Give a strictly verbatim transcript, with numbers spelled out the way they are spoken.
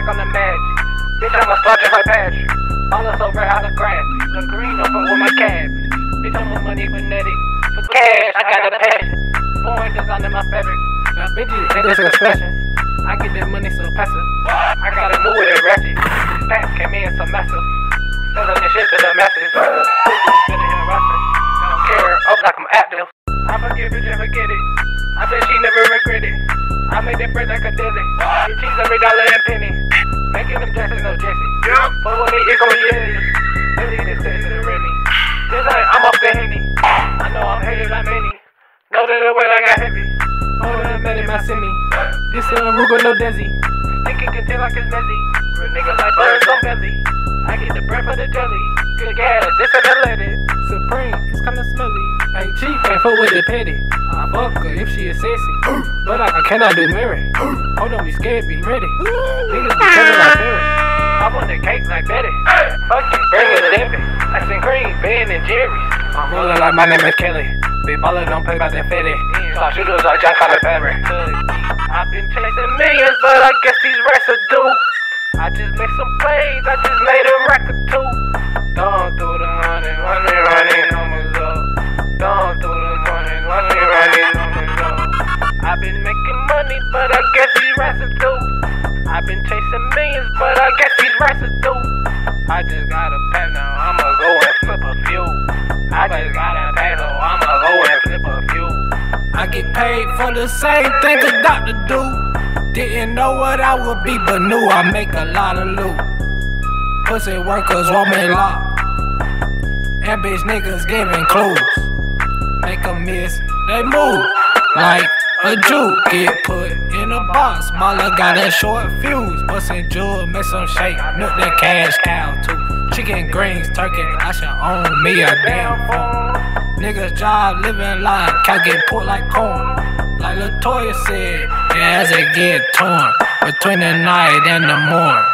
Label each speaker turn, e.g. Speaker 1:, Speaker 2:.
Speaker 1: on the magic. Bitch, I'ma slaughter her Patrick. All us over holographic. The green up with my cabbage. Bitch, I'm a money fanatic. For cash, I got a passion. Foreign design in my fabric. Now bitches, ain't this a fashion? I get that money so passive. I gotta move with it ratchet. This pack came in so massive. Selling this shit to the masses. Sitting here rapping. I don't care. Up like I'm active. I forgive it and forget it. I said she never regret it. I made that bread like a deli. Get cheese every dollar and penny. Making them Jackson, no Jesse. Yeah. But when it gon' be Eddie. Eddie just said to the Rennie. This like I'm off the Henny. I know I'm hated like many. Know that the weight I got heavy. Oh, that man in my semi. This is a Ruger, no Desi. Think it can tail like it's messy. Real niggas like birds on belly. I get the bread for the jelly. Good gas, this and the lady. Supreme, it's kinda smelly. Ain't cheap, can't fuck with the petty. I fuck her if she is sexy. But I, I cannot do Mary. Hold on, be scared, be ready. Niggas be telling like Barry. I want the cake like Betty. Fuck you, bring it Debbie. Ice and cream, Ben and Jerry's. I'm rolling like my name is Kelly. Big baller don't play about that fetty. Start shooters like John Connor Fabry. I've been chasing millions, but I guess these residue. I just made some plays, I just made a record too. Don't do the running, running, running numbers up. Don't do the running, running, running numbers up. I've been making money, but I guess these residue. I've been chasing millions, but I guess these residue. I just got a pack now, I'ma go and flip a few. I just got a pack, so I'ma go and flip a few. I get paid for the same thing a doctor do. Didn't know what I would be, but knew I make a lot of loot. Pussy workers want me locked, and bitch niggas giving clues. Make a miss, they move like a Jew. Get put in a box, smaller got a short fuse. Bustin' jewel, make some shake, milk that cash cow too. Chicken, greens, turkey, I should own me a damn phone. Niggas job living life, can't get pulled like corn. Like LaToya said, yeah, as it get torn between the night and the morn.